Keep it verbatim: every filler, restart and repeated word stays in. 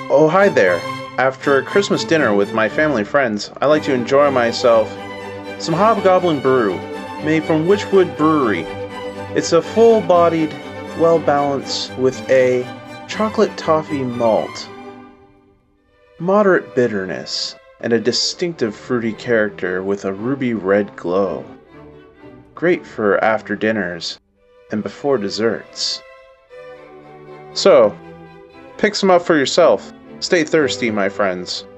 Oh, hi there. After a Christmas dinner with my family and friends, I like to enjoy myself some Hobgoblin Brew, made from Wychwood Brewery. It's a full-bodied, well-balanced with a chocolate toffee malt, moderate bitterness, and a distinctive fruity character with a ruby red glow. Great for after dinners and before desserts. So, pick some up for yourself. Stay thirsty, my friends.